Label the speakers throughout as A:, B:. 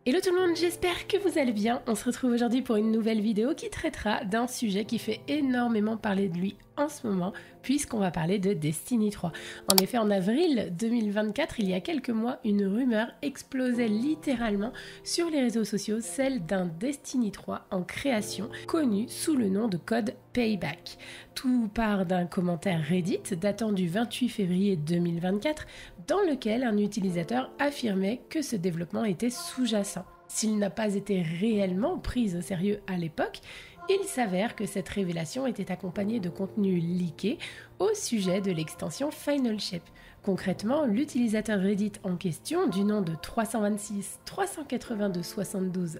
A: Hello tout le monde, j'espère que vous allez bien. On se retrouve aujourd'hui pour une nouvelle vidéo qui traitera d'un sujet qui fait énormément parler de lui en ce moment, puisqu'on va parler de Destiny 3. En effet, en avril 2024, il y a quelques mois, une rumeur explosait littéralement sur les réseaux sociaux, celle d'un Destiny 3 en création, connu sous le nom de code Payback. Tout part d'un commentaire Reddit datant du 28 février 2024, dans lequel un utilisateur affirmait que ce développement était sous-jacent. S'il n'a pas été réellement pris au sérieux à l'époque, il s'avère que cette révélation était accompagnée de contenu leaké au sujet de l'extension Final Shape. Concrètement, l'utilisateur Reddit en question, du nom de 326 382 72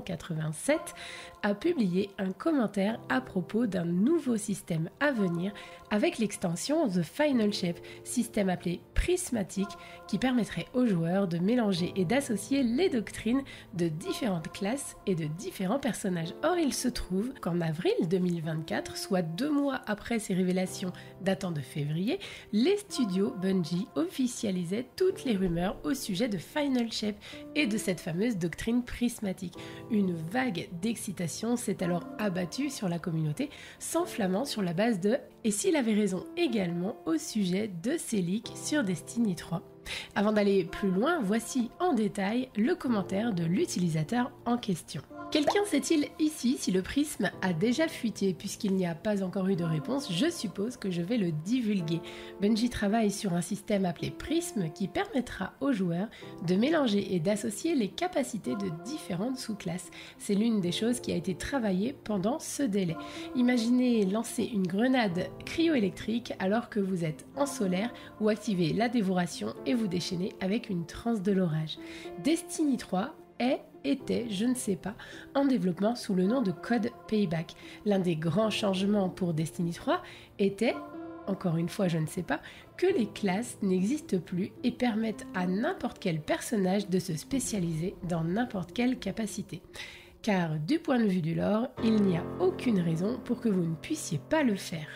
A: 187, a publié un commentaire à propos d'un nouveau système à venir avec l'extension The Final Shape, système appelé prismatique qui permettrait aux joueurs de mélanger et d'associer les doctrines de différentes classes et de différents personnages. Or, il se trouve qu'en avril 2024, soit 2 mois après ces révélations datant de février, les studios Bungie officialisaient toutes les rumeurs au sujet de Final Shape et de cette fameuse doctrine prismatique. Une vague d'excitation s'est alors abattue sur la communauté, s'enflammant sur la base de « et s'il avait raison » également au sujet de ces leaks sur Destiny 3. Avant d'aller plus loin, voici en détail le commentaire de l'utilisateur en question. Quelqu'un sait-il ici si le prisme a déjà fuité? Puisqu'il n'y a pas encore eu de réponse, je suppose que je vais le divulguer. Bungie travaille sur un système appelé Prism qui permettra aux joueurs de mélanger et d'associer les capacités de différentes sous-classes. C'est l'une des choses qui a été travaillée pendant ce délai. Imaginez lancer une grenade cryoélectrique alors que vous êtes en solaire ou activer la dévoration et vous déchaîner avec une transe de l'orage. Destiny 3 était, je ne sais pas, en développement sous le nom de code Payback. L'un des grands changements pour Destiny 3 était, encore une fois je ne sais pas, que les classes n'existent plus et permettent à n'importe quel personnage de se spécialiser dans n'importe quelle capacité. Car du point de vue du lore, il n'y a aucune raison pour que vous ne puissiez pas le faire.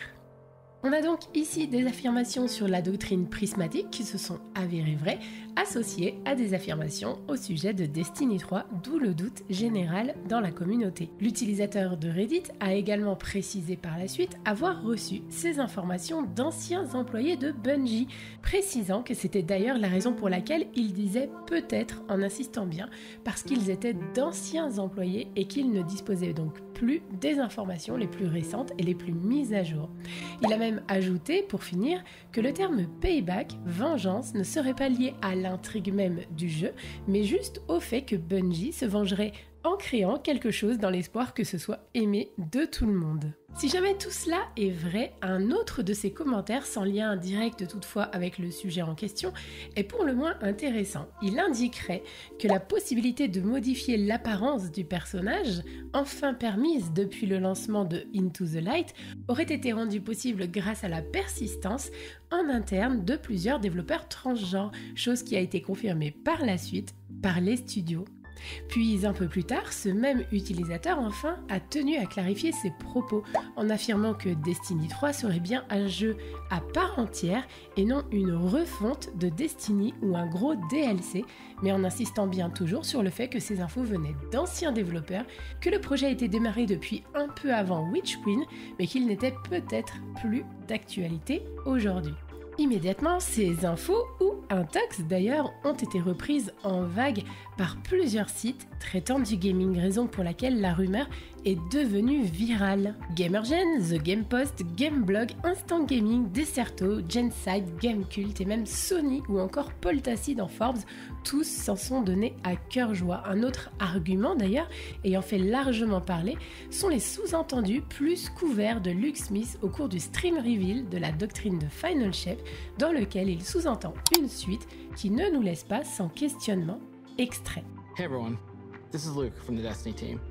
A: On a donc ici des affirmations sur la doctrine prismatique qui se sont avérées vraies, associées à des affirmations au sujet de Destiny 3, d'où le doute général dans la communauté. L'utilisateur de Reddit a également précisé par la suite avoir reçu ces informations d'anciens employés de Bungie, précisant que c'était d'ailleurs la raison pour laquelle il disait peut-être en insistant bien, parce qu'ils étaient d'anciens employés et qu'ils ne disposaient donc plus des informations les plus récentes et les plus mises à jour. Il a même ajouté, pour finir, que le terme payback, vengeance, ne serait pas lié à l'intrigue même du jeu, mais juste au fait que Bungie se vengerait en créant quelque chose dans l'espoir que ce soit aimé de tout le monde. Si jamais tout cela est vrai, un autre de ces commentaires, sans lien direct toutefois avec le sujet en question, est pour le moins intéressant. Il indiquerait que la possibilité de modifier l'apparence du personnage, enfin permise depuis le lancement de Into the Light, aurait été rendue possible grâce à la persistance en interne de plusieurs développeurs transgenres, chose qui a été confirmée par la suite par les studios. Puis un peu plus tard, ce même utilisateur enfin a tenu à clarifier ses propos en affirmant que Destiny 3 serait bien un jeu à part entière et non une refonte de Destiny ou un gros DLC, mais en insistant bien toujours sur le fait que ces infos venaient d'anciens développeurs, que le projet a été démarré depuis un peu avant Witch Queen, mais qu'il n'était peut-être plus d'actualité aujourd'hui. Immédiatement, ces infos, ou intox d'ailleurs, ont été reprises en vague par plusieurs sites traitant du gaming, raison pour laquelle la rumeur est devenue virale. Gamergen, The Game Post, Gameblog, Instant Gaming, Desserto, Genside, Gamecult et même Sony ou encore Poltacid dans Forbes, tous s'en sont donnés à cœur joie. Un autre argument d'ailleurs, ayant fait largement parler, sont les sous-entendus plus couverts de Luke Smith au cours du stream reveal de la doctrine de Final Shape, dans lequel il sous-entend une suite qui ne nous laisse pas sans questionnement. Extrait.
B: Hey everyone, this is Luke from the Destiny team.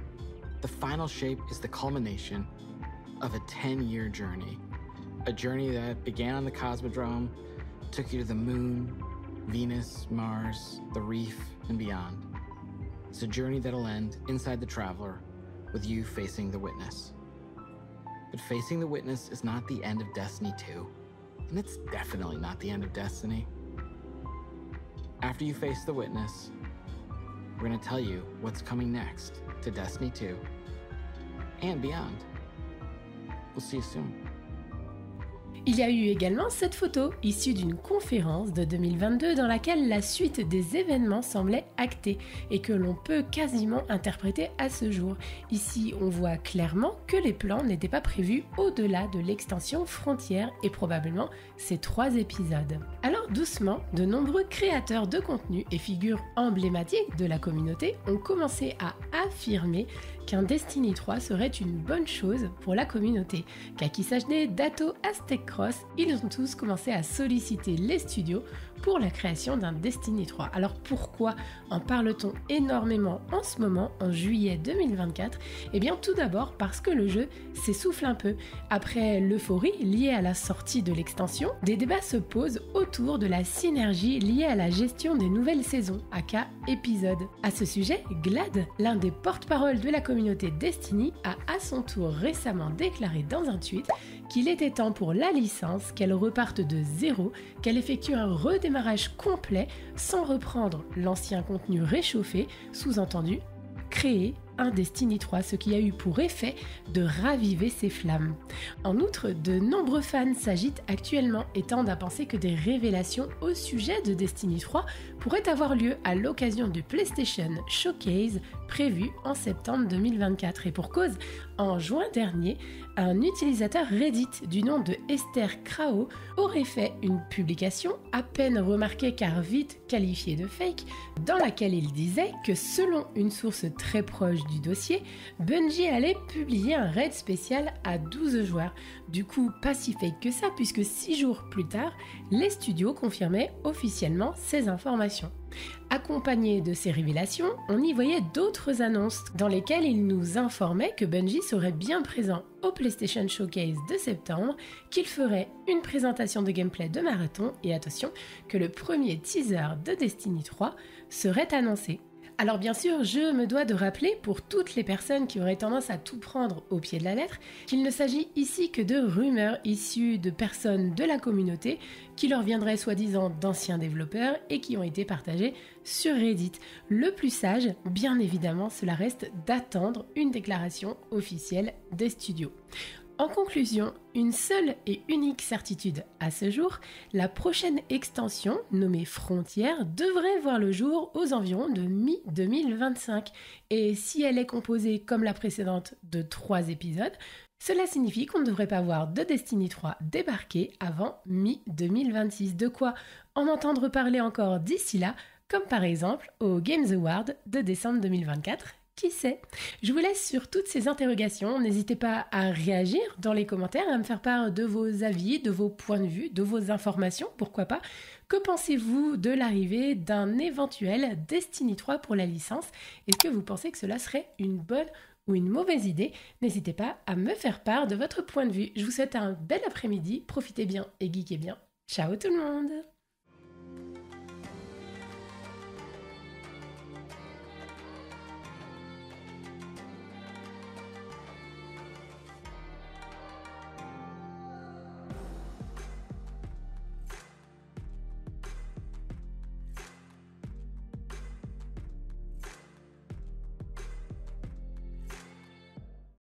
B: The Final Shape is the culmination of a 10-year journey. A journey that began on the Cosmodrome, took you to the moon, Venus, Mars, the reef, and beyond. It's a journey that'll end inside the Traveler with you facing the Witness. But facing the Witness is not the end of Destiny 2, and it's definitely not the end of Destiny. After you face the Witness, we're going to tell you what's coming next to Destiny 2 and beyond. We'll see you soon.
A: Il y a eu également cette photo, issue d'une conférence de 2022 dans laquelle la suite des événements semblait actée et que l'on peut quasiment interpréter à ce jour. Ici, on voit clairement que les plans n'étaient pas prévus au-delà de l'extension Frontières et probablement ces 3 épisodes. Alors doucement, de nombreux créateurs de contenu et figures emblématiques de la communauté ont commencé à affirmer qu'un Destiny 3 serait une bonne chose pour la communauté. Kaki Sajde, Dato, Aztec Cross, ils ont tous commencé à solliciter les studios pour la création d'un Destiny 3. Alors pourquoi en parle-t-on énormément en ce moment, en juillet 2024 ? Eh bien tout d'abord parce que le jeu s'essouffle un peu. Après l'euphorie liée à la sortie de l'extension, des débats se posent autour de la synergie liée à la gestion des nouvelles saisons, aka épisodes. À ce sujet, Glad, l'un des porte-parole de la communauté Destiny, a à son tour récemment déclaré dans un tweet qu'il était temps pour la licence qu'elle reparte de zéro, qu'elle effectue un redémarrage complet sans reprendre l'ancien contenu réchauffé, sous-entendu créer un Destiny 3, ce qui a eu pour effet de raviver ses flammes. En outre, de nombreux fans s'agitent actuellement et tendent à penser que des révélations au sujet de Destiny 3 pourraient avoir lieu à l'occasion du PlayStation Showcase prévu en septembre 2024. Et pour cause, en juin dernier, un utilisateur Reddit du nom de Esther Krao aurait fait une publication à peine remarquée car vite qualifiée de fake, dans laquelle il disait que selon une source très proche du dossier, Bungie allait publier un raid spécial à 12 joueurs. Du coup, pas si fake que ça, puisque 6 jours plus tard, les studios confirmaient officiellement ces informations. Accompagné de ces révélations, on y voyait d'autres annonces dans lesquelles il nous informait que Bungie serait bien présent au PlayStation Showcase de septembre, qu'il ferait une présentation de gameplay de marathon et attention, que le premier teaser de Destiny 3 serait annoncé. Alors bien sûr, je me dois de rappeler pour toutes les personnes qui auraient tendance à tout prendre au pied de la lettre qu'il ne s'agit ici que de rumeurs issues de personnes de la communauté qui leur viendraient soi-disant d'anciens développeurs et qui ont été partagées sur Reddit. Le plus sage, bien évidemment, cela reste d'attendre une déclaration officielle des studios. En conclusion, une seule et unique certitude à ce jour, la prochaine extension, nommée Frontières, devrait voir le jour aux environs de mi-2025. Et si elle est composée, comme la précédente, de 3 épisodes, cela signifie qu'on ne devrait pas voir de Destiny 3 débarquer avant mi-2026. De quoi en entendre parler encore d'ici là, comme par exemple au Games Award de décembre 2024. Qui sait ? Je vous laisse sur toutes ces interrogations. N'hésitez pas à réagir dans les commentaires, à me faire part de vos avis, de vos points de vue, de vos informations, pourquoi pas. Que pensez-vous de l'arrivée d'un éventuel Destiny 3 pour la licence ? Est-ce que vous pensez que cela serait une bonne ou une mauvaise idée ? N'hésitez pas à me faire part de votre point de vue. Je vous souhaite un bel après-midi, profitez bien et geekez bien. Ciao tout le monde !